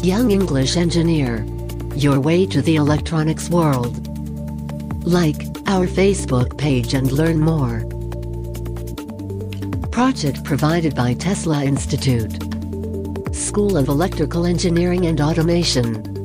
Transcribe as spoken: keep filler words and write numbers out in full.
Young English Engineer. Your way to the electronics world. Like our Facebook page and learn more. Project provided by Tesla Institute. School of Electrical Engineering and Automation.